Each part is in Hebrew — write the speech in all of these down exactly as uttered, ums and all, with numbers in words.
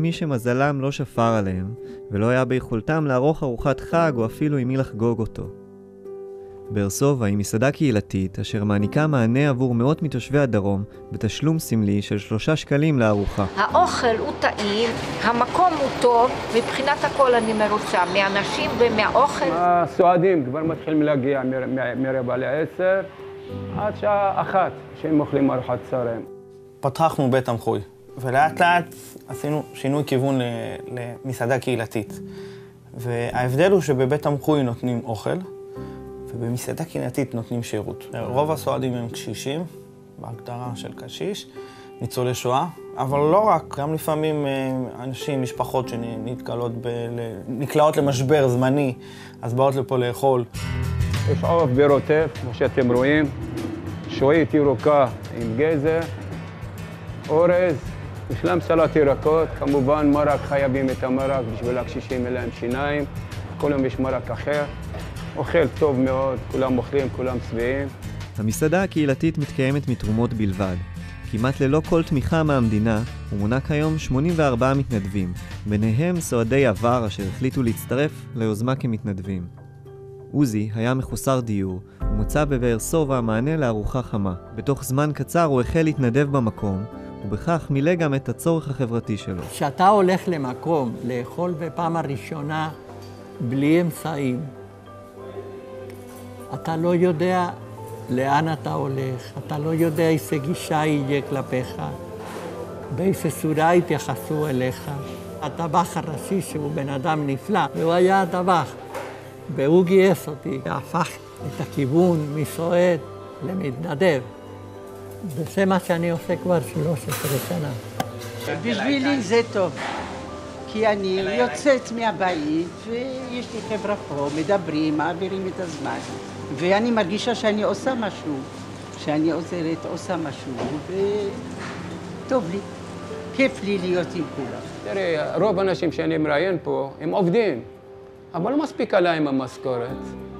מי שמזלם לא שפר עליהם, ולא היה ביכולתם לערוך ארוחת חג או אפילו עם מי לחגוג אותו. באר סובה היא מסעדה קהילתית אשר מעניקה מענה עבור מאות מתושבי הדרום בתשלום סמלי של שלושה שקלים לארוחה. האוכל הוא טעים, המקום הוא טוב, מבחינת הכל אני מרוצה, מהאנשים ומהאוכל. הסועדים כבר מתחילים להגיע מרבע לעשר עד שעה אחת שהם אוכלים ארוחת צהריים. פתחנו בית תמחוי, ולאט לאט עשינו שינוי כיוון למסעדה קהילתית. וההבדל הוא שבבית תמחוי נותנים אוכל, ובמסעדה קהילתית נותנים שירות. רוב הסועדים הם קשישים, בהגדרה של קשיש, ניצולי שואה, אבל לא רק, גם לפעמים אנשים, משפחות שנתקלות, ב... נקלעות למשבר זמני, אז באות לפה לאכול. יש עוף ברוטף, כמו שאתם רואים, שועית ירוקה עם גזר, אורז, יש להם סלט ירקות, כמובן מרק, חייבים את המרק בשביל הקשישים אין להם שיניים, כל יום יש מרק אחר. אוכל טוב מאוד, כולם אוכלים, כולם שבעים. המסעדה הקהילתית מתקיימת מתרומות בלבד. כמעט ללא כל תמיכה מהמדינה, ומונה כיום שמונים וארבעה מתנדבים, ביניהם סועדי עבר אשר החליטו להצטרף ליוזמה כמתנדבים. עוזי היה מחוסר דיור, ומצא בבאר סובה מענה לארוחה חמה. בתוך זמן קצר הוא החל להתנדב במקום, ובכך מילא גם את הצורך החברתי שלו. כשאתה הולך למקום לאכול בפעם הראשונה בלי אמצעים, אתה לא יודע לאן אתה הולך, אתה לא יודע איזה גישה יהיה כלפיך, באיזה צורה יתייחסו אליך. הטבח הראשי שהוא בן אדם נפלא, והוא היה הטבח, והוא גייס אותי, והפך את הכיוון מסועד למתנדב. וזה מה שאני עושה כבר שלוש עשרה שנה. בשבילי זה טוב, כי אני יוצאת מהבית ויש לי חברה פה, מדברים, מעבירים את הזמן. ואני מרגישה שאני עושה משהו, שאני עוזרת, עושה משהו, וטוב לי, כיף לי להיות עם כולם. תראי, רוב האנשים שאני מראיין פה, הם עובדים, אבל לא מספיק עליהם המשכורת.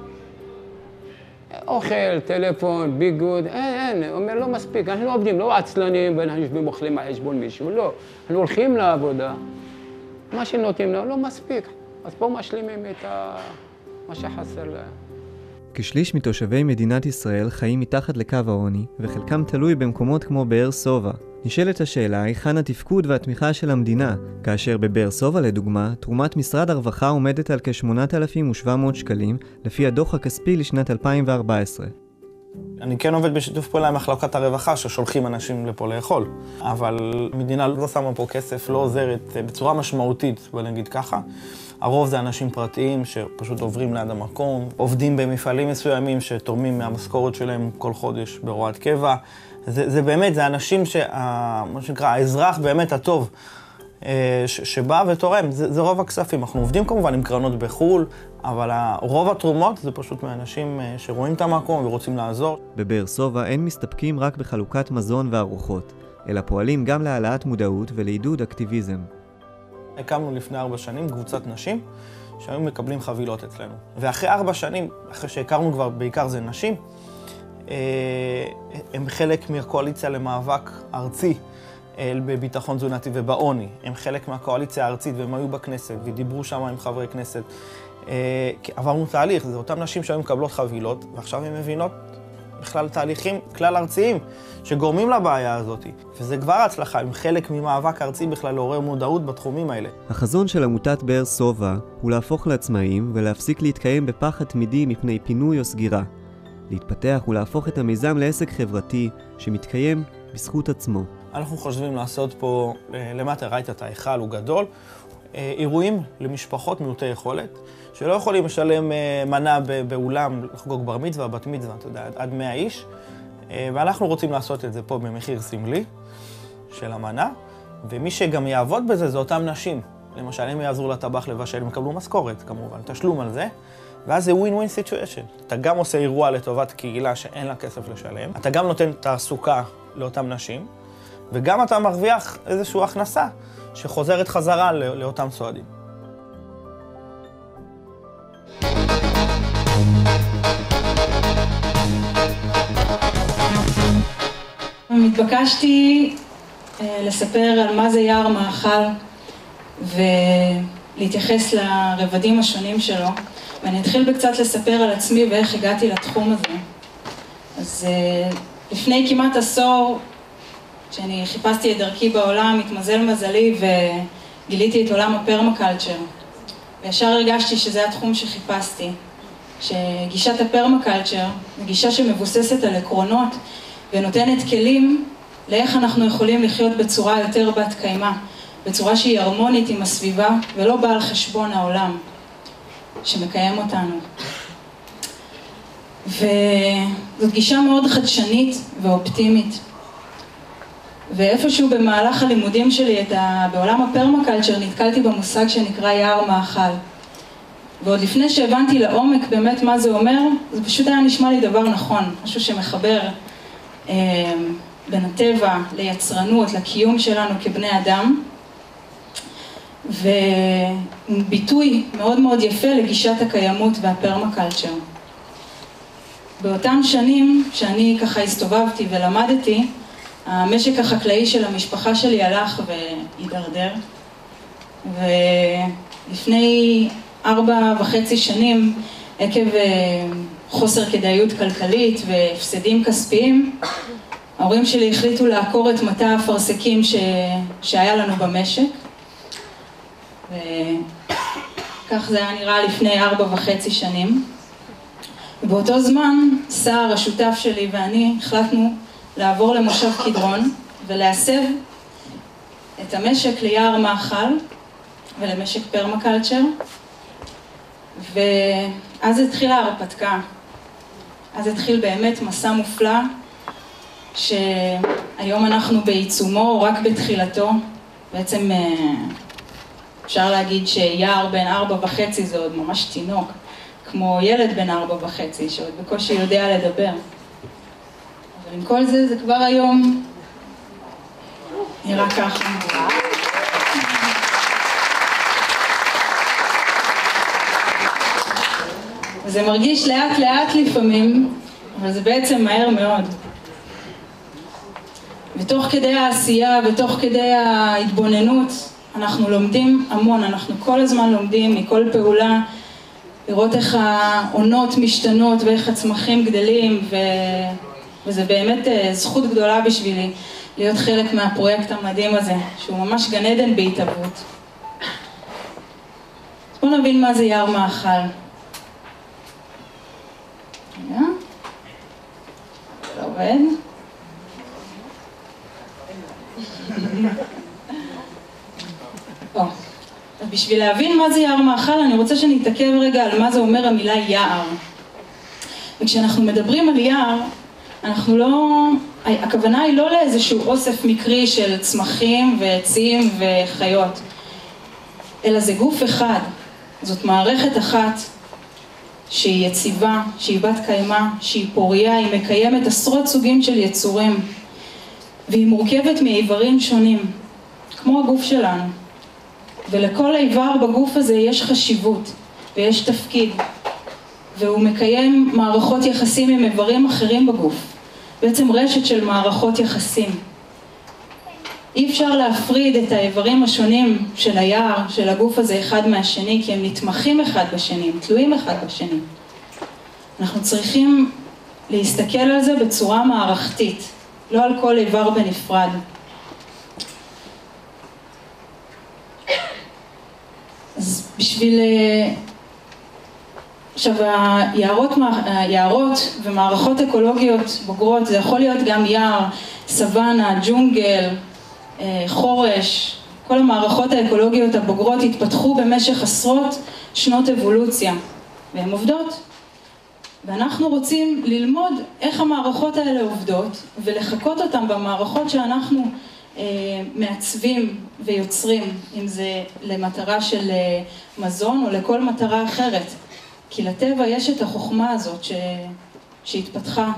אוכל, טלפון, ביגוד, אין, אין, אומר לא מספיק, אנחנו לא עובדים, לא עצלנים ואנחנו יושבים אוכלים על חשבון מישהו, לא. אנחנו הולכים לעבודה, מה שנותנים לנו לא מספיק, אז פה משלימים את מה שחסר להם. כשליש מתושבי מדינת ישראל חיים מתחת לקו העוני, וחלקם תלוי במקומות כמו באר סובה. נשאלת השאלה היכן התפקוד והתמיכה של המדינה, כאשר בבאר סובה לדוגמה, תרומת משרד הרווחה עומדת על כ-שמונת אלפים ושבע מאות שקלים, לפי הדוח הכספי לשנת אלפיים וארבע עשרה. אני כן עובד בשיתוף פעולה עם מחלקת הרווחה ששולחים אנשים לפה לאכול, אבל המדינה לא שמה פה כסף, לא עוזרת בצורה משמעותית, בוא נגיד ככה. הרוב זה אנשים פרטיים שפשוט עוברים ליד המקום, עובדים במפעלים מסוימים שתורמים מהמשכורת שלהם כל חודש בהוראת קבע. זה, זה באמת, זה אנשים שה, מה שנקרא, האזרח באמת הטוב ש, שבא ותורם, זה, זה רוב הכספים. אנחנו עובדים כמובן עם קרנות בחול, אבל רוב התרומות זה פשוט מאנשים שרואים את המקום ורוצים לעזור. בבאר סובה אין מסתפקים רק בחלוקת מזון וארוחות, אלא פועלים גם להעלאת מודעות ולעידוד אקטיביזם. הקמנו לפני ארבע שנים קבוצת נשים שהיו מקבלים חבילות אצלנו. ואחרי ארבע שנים, אחרי שהכרנו כבר בעיקר זה נשים, הם חלק מהקואליציה למאבק ארצי בביטחון תזונתי ובעוני. הם חלק מהקואליציה הארצית והם היו בכנסת ודיברו שם עם חברי כנסת. עברנו תהליך, זה אותם נשים שהיו מקבלות חבילות ועכשיו הן מבינות בכלל תהליכים כלל ארציים שגורמים לבעיה הזאת. וזה כבר הצלחה, עם חלק ממאבק ארצי בכלל לעורר מודעות בתחומים האלה. החזון של עמותת באר סובה הוא להפוך לעצמאים ולהפסיק להתקיים בפחד תמידי מפני פינוי או סגירה. להתפתח ולהפוך את המיזם לעסק חברתי שמתקיים בזכות עצמו. אנחנו חושבים לעשות פה, למטה ראית את ההיכל, הוא גדול, אירועים למשפחות מעוטי יכולת, שלא יכולים לשלם מנה באולם לחגוג בר מצווה, בת מצווה, אתה יודע, עד מאה איש, ואנחנו רוצים לעשות את זה פה במחיר סמלי של המנה, ומי שגם יעבוד בזה זה אותם נשים. למשל, הם יעזרו לטבח לבשל, הם יקבלו משכורת כמובן, תשלום על זה, ואז זה win-win situation. אתה גם עושה אירוע לטובת קהילה שאין לה כסף לשלם, אתה גם נותן תעסוקה לאותם נשים, וגם אתה מרוויח איזושהי הכנסה שחוזרת חזרה לאותם סועדים. התבקשתי לספר על מה זה יער מאכל ולהתייחס לרבדים השונים שלו. ואני אתחיל בקצת לספר על עצמי ואיך הגעתי לתחום הזה. אז לפני כמעט עשור, כשאני חיפשתי את דרכי בעולם, התמזל מזלי וגיליתי את עולם הפרמקלצ'ר. וישר הרגשתי שזה התחום שחיפשתי. שגישת הפרמקלצ'ר היא גישה שמבוססת על עקרונות ונותנת כלים לאיך אנחנו יכולים לחיות בצורה יותר בת קיימא, בצורה שהיא הרמונית עם הסביבה ולא באה על חשבון העולם שמקיים אותנו. וזאת גישה מאוד חדשנית ואופטימית. ואיפשהו במהלך הלימודים שלי את ה... בעולם הפרמקלצ'ר נתקלתי במושג שנקרא יער מאכל. ועוד לפני שהבנתי לעומק באמת מה זה אומר, זה פשוט היה נשמע לי דבר נכון, משהו שמחבר אה, בין הטבע ליצרנות, לקיום שלנו כבני אדם, וביטוי מאוד מאוד יפה לגישת הקיימות והפרמקלצ'ר. באותם שנים שאני ככה הסתובבתי ולמדתי, המשק החקלאי של המשפחה שלי הלך והידרדר, ולפני ארבע וחצי שנים, עקב חוסר כדאיות כלכלית והפסדים כספיים, ההורים שלי החליטו לעקור את מטע האפרסקים ש... שהיה לנו במשק. וכך זה היה נראה לפני ארבע וחצי שנים. ובאותו זמן, סער, השותף שלי ואני, החלטנו לעבור למושב קדרון ולהסב את המשק ליער מאכל ולמשק פרמקלצ'ר. ואז התחילה ההרפתקה. אז התחיל באמת מסע מופלא, שהיום אנחנו בעיצומו, רק בתחילתו. בעצם אפשר להגיד שיער בן ארבע וחצי זה עוד ממש תינוק, כמו ילד בן ארבע וחצי, שעוד בקושי יודע לדבר. אבל עם כל זה, זה כבר היום נראה ככה. וזה מרגיש לאט לאט לפעמים, אבל זה בעצם מהר מאוד. ותוך כדי העשייה ותוך כדי ההתבוננות, אנחנו לומדים המון, אנחנו כל הזמן לומדים מכל פעולה, לראות איך העונות משתנות ואיך הצמחים גדלים, ו... וזה באמת זכות גדולה בשבילי להיות חלק מהפרויקט המדהים הזה, שהוא ממש גן עדן בהתהוות. בואו נבין מה זה יער מאכל. רגע, זה לא עובד. או, אז בשביל להבין מה זה יער מאכל, אני רוצה שנתעכב רגע על מה זה אומר המילה יער. וכשאנחנו מדברים על יער, אנחנו לא, הכוונה היא לא לאיזשהו אוסף מקרי של צמחים ועצים וחיות, אלא זה גוף אחד, זאת מערכת אחת שהיא יציבה, שהיא בת קיימא, שהיא פוריה, היא מקיימת עשרות סוגים של יצורים, והיא מורכבת מאיברים שונים, כמו הגוף שלנו. ולכל איבר בגוף הזה יש חשיבות ויש תפקיד, והוא מקיים מערכות יחסים עם איברים אחרים בגוף, בעצם רשת של מערכות יחסים. אי אפשר להפריד את האיברים השונים של היער, של הגוף הזה אחד מהשני, כי הם נתמכים אחד בשני, הם תלויים אחד בשני. אנחנו צריכים להסתכל על זה בצורה מערכתית, לא על כל איבר בנפרד. אז בשביל... עכשיו, היערות, היערות ומערכות אקולוגיות בוגרות, זה יכול להיות גם יער, סוואנה, ג'ונגל, חורש. כל המערכות האקולוגיות הבוגרות התפתחו במשך עשרות שנות אבולוציה, והן עובדות. ואנחנו רוצים ללמוד איך המערכות האלה עובדות, ולחקות אותן במערכות שאנחנו אה, מעצבים ויוצרים, אם זה למטרה של אה, מזון או לכל מטרה אחרת. כי לטבע יש את החוכמה הזאת ש... שהתפתחה.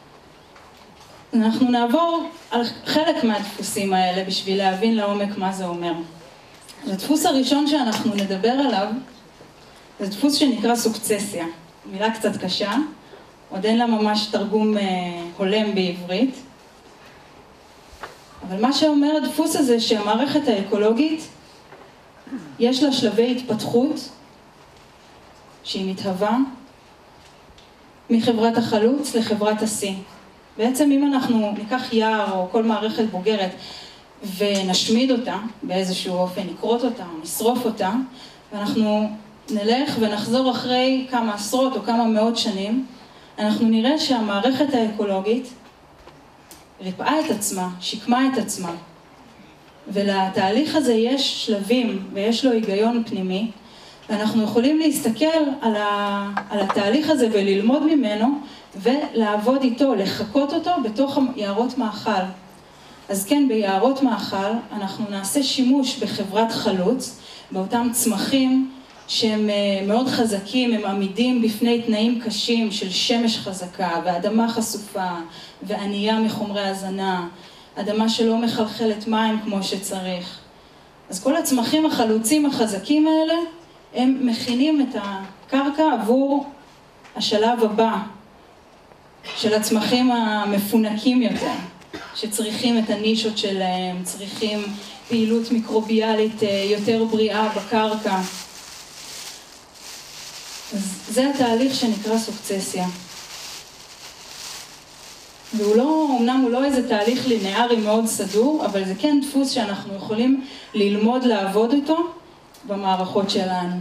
אנחנו נעבור על חלק מהדפוסים האלה בשביל להבין לעומק מה זה אומר. הדפוס הראשון שאנחנו נדבר עליו, זה דפוס שנקרא סוקצסיה. מילה קצת קשה, עוד אין לה ממש תרגום אה, הולם בעברית. אבל מה שאומר הדפוס הזה שהמערכת האקולוגית יש לה שלבי התפתחות שהיא מתהווה מחברת החלוץ לחברת השיא. בעצם אם אנחנו ניקח יער או כל מערכת בוגרת ונשמיד אותה באיזשהו אופן, נקרוט אותה או נשרוף אותה, ואנחנו נלך ונחזור אחרי כמה עשרות או כמה מאות שנים, אנחנו נראה שהמערכת האקולוגית ריפאה את עצמה, שיקמה את עצמה. ולתהליך הזה יש שלבים ויש לו היגיון פנימי, ואנחנו יכולים להסתכל על, ה... על התהליך הזה וללמוד ממנו ולעבוד איתו, לחכות אותו בתוך יערות מאכל. אז כן, ביערות מאכל אנחנו נעשה שימוש בחברת חלוץ, באותם צמחים שהם מאוד חזקים, הם עמידים בפני תנאים קשים של שמש חזקה ואדמה חשופה וענייה מחומרי הזנה, אדמה שלא מחלחלת מים כמו שצריך. אז כל הצמחים החלוצים החזקים האלה, הם מכינים את הקרקע עבור השלב הבא של הצמחים המפונקים יותר, שצריכים את הנישות שלהם, צריכים פעילות מיקרוביאלית יותר בריאה בקרקע. אז זה התהליך שנקרא סוקצסיה. והוא לא, אמנם הוא לא איזה תהליך לינארי מאוד סדור, אבל זה כן דפוס שאנחנו יכולים ללמוד לעבוד אותו במערכות שלנו.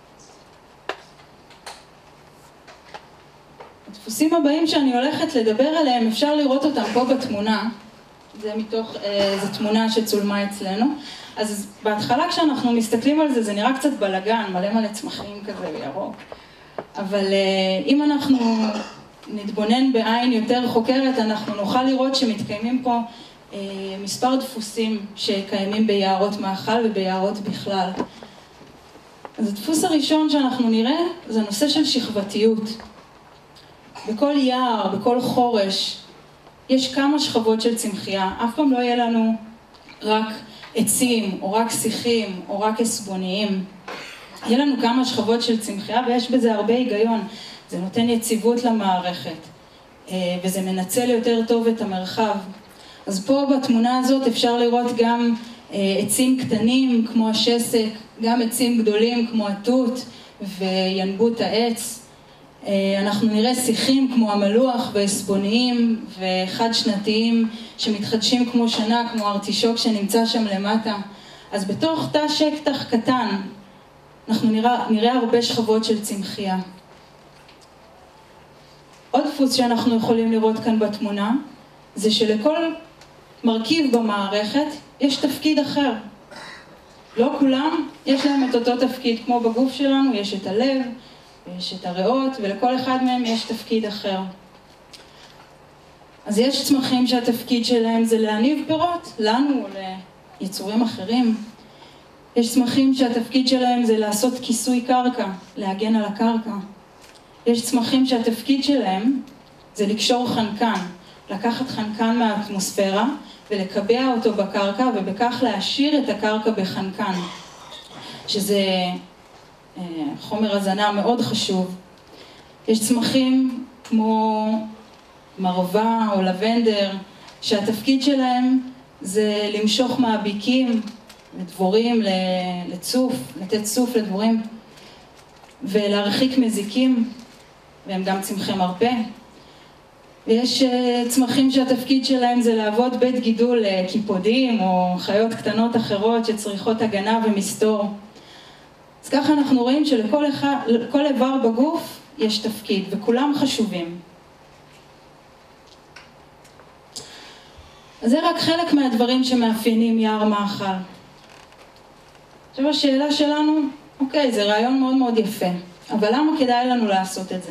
הדפוסים הבאים שאני הולכת לדבר עליהם, אפשר לראות אותם פה בתמונה. זה מתוך, זו תמונה שצולמה אצלנו. אז בהתחלה כשאנחנו מסתכלים על זה, זה נראה קצת בלגן, מלא מלא צמחים כזה וירוק. אבל אם אנחנו נתבונן בעין יותר חוקרת, אנחנו נוכל לראות שמתקיימים פה אה, מספר דפוסים שקיימים ביערות מאכל וביערות בכלל. אז הדפוס הראשון שאנחנו נראה זה נושא של שכבתיות. בכל יער, בכל חורש, יש כמה שכבות של צמחייה. אף פעם לא יהיה לנו רק עצים או רק שיחים או רק עסבוניים. יהיה לנו כמה שכבות של צמחייה ויש בזה הרבה היגיון. זה נותן יציבות למערכת, וזה מנצל יותר טוב את המרחב. אז פה בתמונה הזאת אפשר לראות גם עצים קטנים כמו השסק, גם עצים גדולים כמו התות וינבוט העץ. אנחנו נראה שיחים כמו המלוח ועסבוניים וחד שנתיים שמתחדשים כמו שנה, כמו ארטישוק שנמצא שם למטה. אז בתוך תא שטח קטן אנחנו נראה, נראה הרבה שכבות של צמחייה. עוד דפוס שאנחנו יכולים לראות כאן בתמונה, זה שלכל מרכיב במערכת יש תפקיד אחר. לא כולם יש להם את אותו תפקיד, כמו בגוף שלנו, יש את הלב, יש את הריאות, ולכל אחד מהם יש תפקיד אחר. אז יש צמחים שהתפקיד שלהם זה להניב פירות, לנו או ליצורים אחרים. יש צמחים שהתפקיד שלהם זה לעשות כיסוי קרקע, להגן על הקרקע. יש צמחים שהתפקיד שלהם זה לקשור חנקן, לקחת חנקן מהאטמוספירה ולקבע אותו בקרקע ובכך להשאיר את הקרקע בחנקן, שזה אה, חומר הזנה מאוד חשוב. יש צמחים כמו מרווה או לבנדר שהתפקיד שלהם זה למשוך מהביקים לדבורים, לצוף, לתת צוף לדבורים ולהרחיק מזיקים, והם גם צמחי מרפא. ויש צמחים שהתפקיד שלהם זה לעבוד בית גידול קיפודים או חיות קטנות אחרות שצריכות הגנה ומסתור. אז ככה אנחנו רואים שלכל אחד, כל איבר בגוף יש תפקיד וכולם חשובים. אז זה רק חלק מהדברים שמאפיינים יער מאכל. עכשיו השאלה שלנו, אוקיי, זה רעיון מאוד מאוד יפה, אבל למה כדאי לנו לעשות את זה?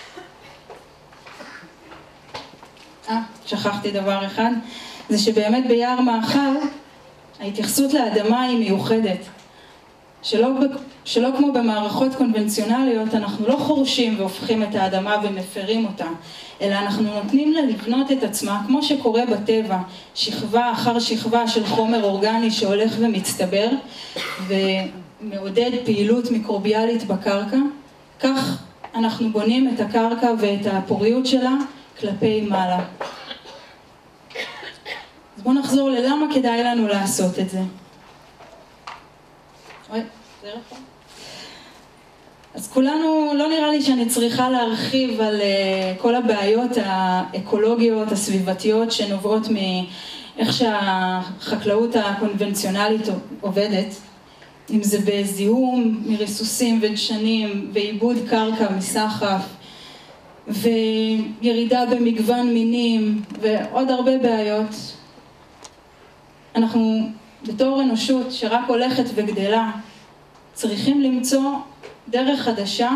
אה, שכחתי דבר אחד, זה שבאמת ביער מאכל ההתייחסות לאדמה היא מיוחדת. שלא, שלא כמו במערכות קונבנציונליות, אנחנו לא חורשים והופכים את האדמה ומפרים אותה, אלא אנחנו נותנים לה לבנות את עצמה, כמו שקורה בטבע, שכבה אחר שכבה של חומר אורגני שהולך ומצטבר, ומעודד פעילות מיקרוביאלית בקרקע. כך אנחנו בונים את הקרקע ואת הפוריות שלה כלפי מעלה. אז בואו נחזור ללמה כדאי לנו לעשות את זה. אוי, זה רחוב. אז כולנו, לא נראה לי שאני צריכה להרחיב על uh, כל הבעיות האקולוגיות, הסביבתיות, שנובעות מאיך שהחקלאות הקונבנציונלית עובדת, אם זה בזיהום, מריסוסים ודשנים, ועיבוד קרקע מסחף, וירידה במגוון מינים, ועוד הרבה בעיות. אנחנו, בתור אנושות שרק הולכת וגדלה, צריכים למצוא דרך חדשה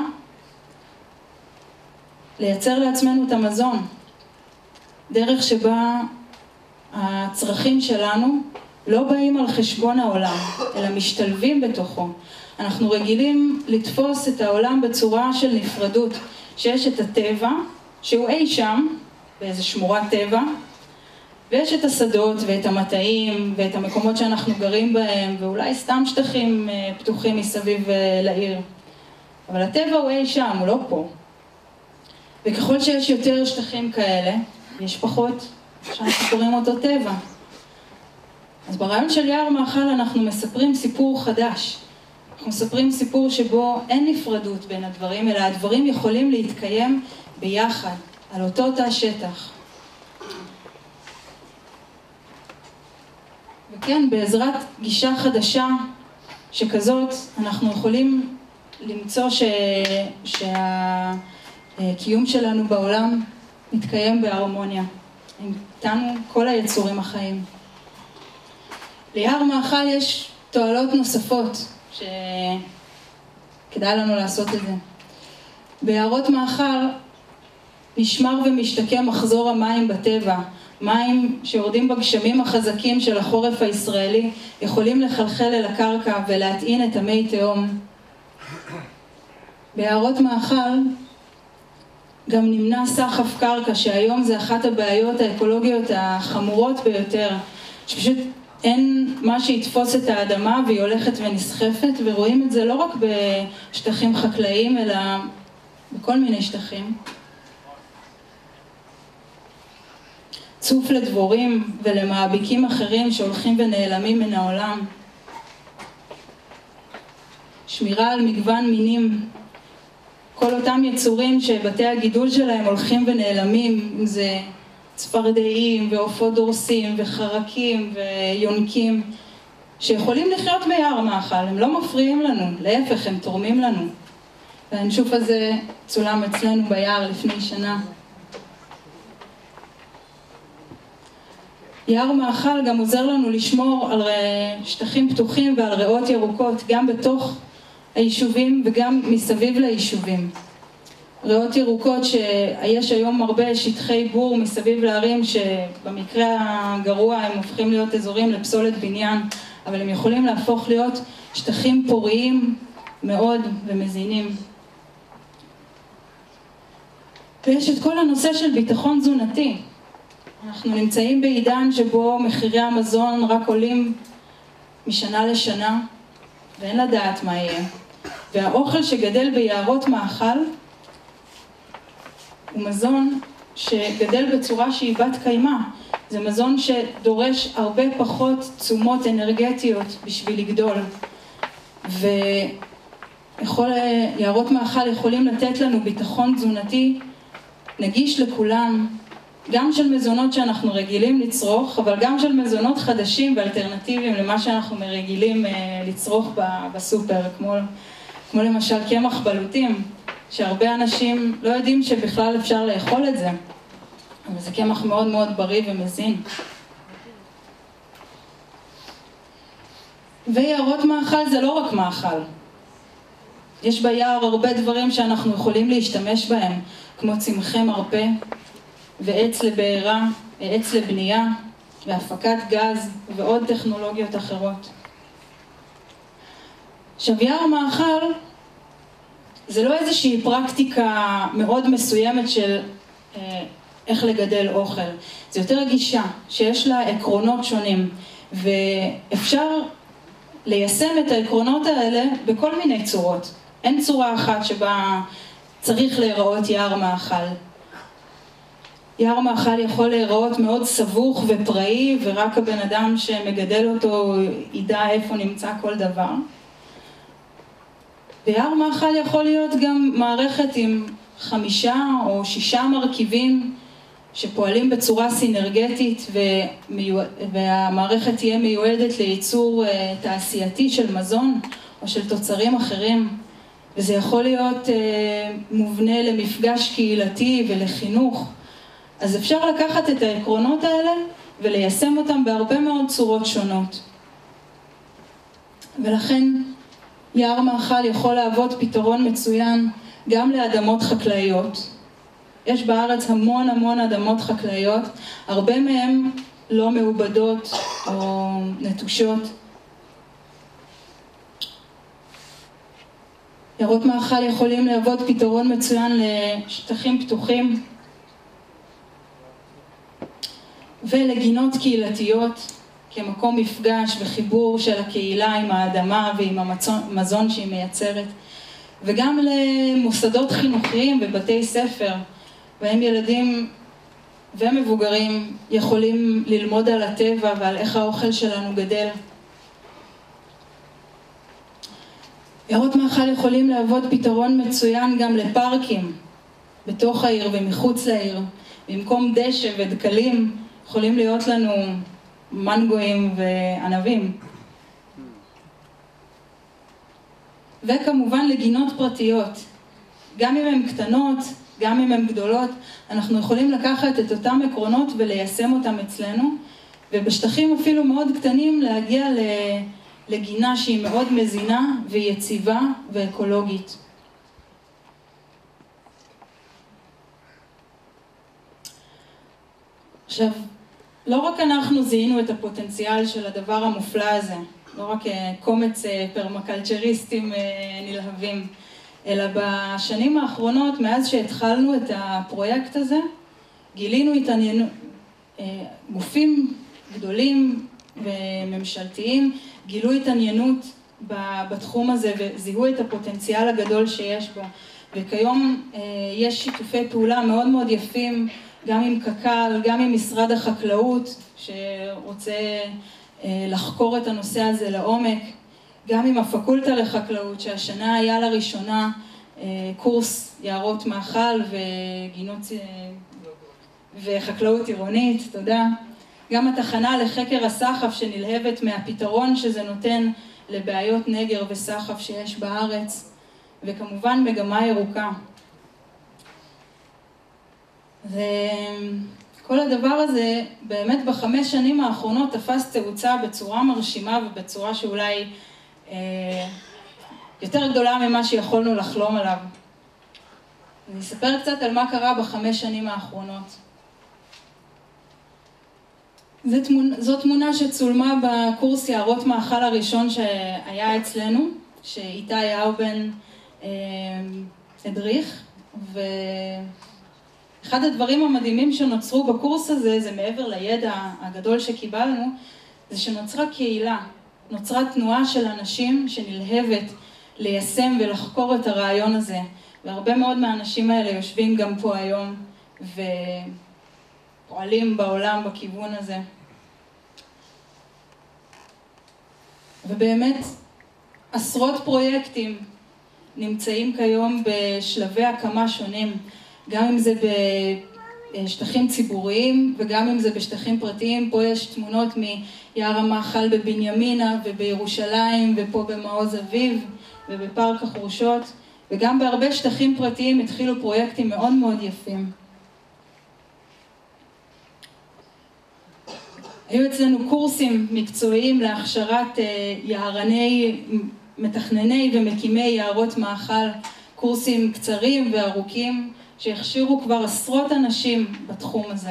לייצר לעצמנו את המזון. דרך שבה הצרכים שלנו לא באים על חשבון העולם, אלא משתלבים בתוכו. אנחנו רגילים לתפוס את העולם בצורה של נפרדות, שיש את הטבע, שהוא אי שם, באיזו שמורת טבע, ויש את השדות ואת המטעים ואת המקומות שאנחנו גרים בהם, ואולי סתם שטחים פתוחים מסביב לעיר. אבל הטבע הוא אי שם, הוא לא פה. וככל שיש יותר שטחים כאלה, יש פחות שאנחנו קוראים אותו טבע. אז ברעיון של יער מאכל אנחנו מספרים סיפור חדש. אנחנו מספרים סיפור שבו אין נפרדות בין הדברים, אלא הדברים יכולים להתקיים ביחד, על אותו תא שטח. וכן, בעזרת גישה חדשה שכזאת, אנחנו יכולים למצוא ש... שהקיום שלנו בעולם מתקיים בהרמוניה. איתנו כל היצורים החיים. ליער מאכל יש תועלות נוספות שכדאי לנו לעשות את זה. ביערות מאכל נשמר ומשתקם מחזור המים בטבע. מים שיורדים בגשמים החזקים של החורף הישראלי יכולים לחלחל אל הקרקע ולהטעין את המי תהום. ביערות מאכל גם נמנע סחף קרקע, שהיום זה אחת הבעיות האקולוגיות החמורות ביותר, שפשוט אין מה שיתפוס את האדמה והיא הולכת ונסחפת, ורואים את זה לא רק בשטחים חקלאיים אלא בכל מיני שטחים. צוף לדבורים ולמאביקים אחרים שהולכים ונעלמים מן העולם. שמירה על מגוון מינים, כל אותם יצורים שבתי הגידול שלהם הולכים ונעלמים, אם זה צפרדעים ועופות דורסים וחרקים ויונקים, שיכולים לחיות ביער מאכל, הם לא מפריעים לנו, להפך הם תורמים לנו. והנשוף הזה צולם אצלנו ביער לפני שנה. יער מאכל גם עוזר לנו לשמור על שטחים פתוחים ועל ריאות ירוקות, גם בתוך היישובים וגם מסביב ליישובים. ריאות ירוקות שיש היום הרבה שטחי בור מסביב לערים, שבמקרה הגרוע הם הופכים להיות אזורים לפסולת בניין, אבל הם יכולים להפוך להיות שטחים פוריים מאוד ומזינים. ויש את כל הנושא של ביטחון תזונתי. אנחנו נמצאים בעידן שבו מחירי המזון רק עולים משנה לשנה, ואין לדעת מה יהיה. והאוכל שגדל ביערות מאכל הוא מזון שגדל בצורה שהיא בת קיימא. זה מזון שדורש הרבה פחות תשומות אנרגטיות בשביל לגדול. ויערות מאכל יכולים לתת לנו ביטחון תזונתי נגיש לכולם, גם של מזונות שאנחנו רגילים לצרוך, אבל גם של מזונות חדשים ואלטרנטיביים למה שאנחנו רגילים לצרוך בסופר, כמו, כמו למשל קמח בלוטים, שהרבה אנשים לא יודעים שבכלל אפשר לאכול את זה, אבל זה קמח מאוד מאוד בריא ומזין. ויערות מאכל זה לא רק מאכל. יש ביער הרבה דברים שאנחנו יכולים להשתמש בהם, כמו צמחי מרפא, ועץ לבעירה, עץ לבנייה, והפקת גז ועוד טכנולוגיות אחרות. עכשיו, יער מאכל זה לא איזושהי פרקטיקה מאוד מסוימת של אה, איך לגדל אוכל. זה יותר גישה שיש לה עקרונות שונים, ואפשר ליישם את העקרונות האלה בכל מיני צורות. אין צורה אחת שבה צריך להיראות יער מאכל. יער מאכל יכול להיראות מאוד סבוך ופראי, ורק הבן אדם שמגדל אותו ידע איפה נמצא כל דבר. ויער מאכל יכול להיות גם מערכת עם חמישה או שישה מרכיבים שפועלים בצורה סינרגטית ומיוע... והמערכת תהיה מיועדת לייצור uh, תעשייתי של מזון או של תוצרים אחרים. וזה יכול להיות uh, מובנה למפגש קהילתי ולחינוך. אז אפשר לקחת את העקרונות האלה וליישם אותם בהרבה מאוד צורות שונות. ולכן יער מאכל יכול להוות פתרון מצוין גם לאדמות חקלאיות. יש בארץ המון המון אדמות חקלאיות, הרבה מהן לא מעובדות או נטושות. יערות מאכל יכולים להוות פתרון מצוין לשטחים פתוחים ולגינות קהילתיות כמקום מפגש וחיבור של הקהילה עם האדמה ועם המזון שהיא מייצרת, וגם למוסדות חינוכיים ובתי ספר, בהם ילדים ומבוגרים יכולים ללמוד על הטבע ועל איך האוכל שלנו גדל. יערות מאכל יכולים להוות פתרון מצוין גם לפארקים בתוך העיר ומחוץ לעיר. במקום דשא ודקלים יכולים להיות לנו מנגויים וענבים. וכמובן לגינות פרטיות. גם אם הן קטנות, גם אם הן גדולות, אנחנו יכולים לקחת את אותם עקרונות וליישם אותם אצלנו, ובשטחים אפילו מאוד קטנים להגיע לגינה שהיא מאוד מזינה ויציבה ואקולוגית. עכשיו, לא רק אנחנו זיהינו את הפוטנציאל של הדבר המופלא הזה, לא רק קומץ פרמקלצ'ריסטים נלהבים, אלא בשנים האחרונות, מאז שהתחלנו את הפרויקט הזה, גילינו התעניינות, גופים גדולים וממשלתיים, גילו התעניינות בתחום הזה וזיהו את הפוטנציאל הגדול שיש בו. וכיום יש שיתופי פעולה מאוד מאוד יפים, גם עם קק"ל, גם עם משרד החקלאות, שרוצה לחקור את הנושא הזה לעומק, גם עם הפקולטה לחקלאות, שהשנה היה לראשונה קורס יערות מאכל וגינות וחקלאות עירונית, תודה. גם התחנה לחקר הסחף שנלהבת מהפתרון שזה נותן לבעיות נגר וסחף שיש בארץ, וכמובן מגמה ירוקה. וכל הדבר הזה באמת בחמש שנים האחרונות תפס תאוצה בצורה מרשימה ובצורה שאולי אה, יותר גדולה ממה שיכולנו לחלום עליו. אני אספר קצת על מה קרה בחמש שנים האחרונות. זו תמונה, זו תמונה שצולמה בקורס יערות מאכל הראשון שהיה אצלנו, שאיתי אאובן אה, הדריך, ו... אחד הדברים המדהימים שנוצרו בקורס הזה, זה מעבר לידע הגדול שקיבלנו, זה שנוצרה קהילה, נוצרה תנועה של אנשים שנלהבת ליישם ולחקור את הרעיון הזה. והרבה מאוד מהאנשים האלה יושבים גם פה היום ופועלים בעולם בכיוון הזה. ובאמת עשרות פרויקטים נמצאים כיום בשלבי הקמה שונים. גם אם זה בשטחים ציבוריים וגם אם זה בשטחים פרטיים. פה יש תמונות מיער המאכל בבנימינה ובירושלים ופה במעוז אביב ובפארק החורשות, וגם בהרבה שטחים פרטיים התחילו פרויקטים מאוד מאוד יפים. היו אצלנו קורסים מקצועיים להכשרת יערני, מתכנני ומקימי יערות מאכל, קורסים קצרים וארוכים, שהכשירו כבר עשרות אנשים בתחום הזה.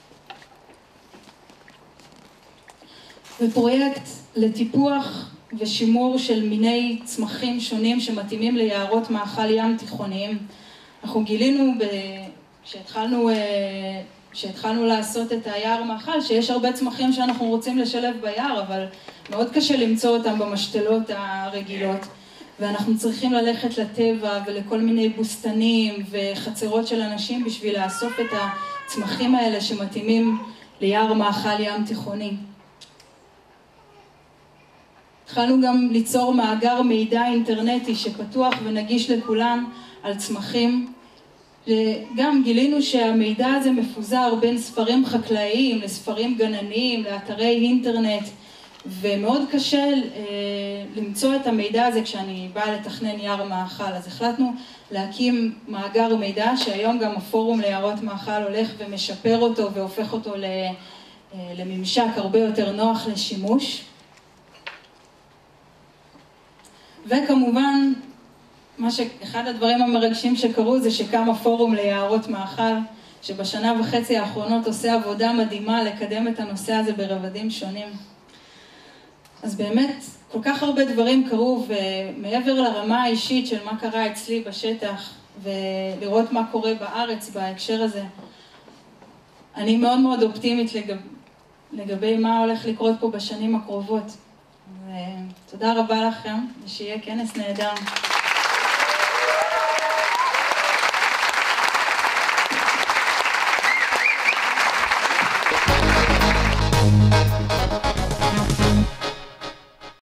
ופרויקט לטיפוח ושימור של מיני צמחים שונים שמתאימים ליערות מאכל ים תיכוניים. אנחנו גילינו כשהתחלנו, כשהתחלנו לעשות את היער מאכל שיש הרבה צמחים שאנחנו רוצים לשלב ביער, אבל מאוד קשה למצוא אותם במשתלות הרגילות. ואנחנו צריכים ללכת לטבע ולכל מיני בוסתנים וחצרות של אנשים בשביל לאסוף את הצמחים האלה שמתאימים ליער מאכל ים תיכוני. התחלנו גם ליצור מאגר מידע אינטרנטי שפתוח ונגיש לכולם על צמחים. גם גילינו שהמידע הזה מפוזר בין ספרים חקלאיים לספרים גנניים, לאתרי אינטרנט, ומאוד קשה אה, למצוא את המידע הזה כשאני באה לתכנן יער מאכל. אז החלטנו להקים מאגר מידע, שהיום גם הפורום ליערות מאכל הולך ומשפר אותו והופך אותו ל, אה, לממשק הרבה יותר נוח לשימוש. וכמובן, מה שאחד הדברים המרגשים שקרו זה שקם הפורום ליערות מאכל, שבשנה וחצי האחרונות עושה עבודה מדהימה לקדם את הנושא הזה ברבדים שונים. אז באמת, כל כך הרבה דברים קרו, ומעבר לרמה האישית של מה קרה אצלי בשטח, ולראות מה קורה בארץ בהקשר הזה, אני מאוד מאוד אופטימית לגב... לגבי מה הולך לקרות פה בשנים הקרובות. ותודה רבה לכם, ושיהיה כנס נהדר. Thank you.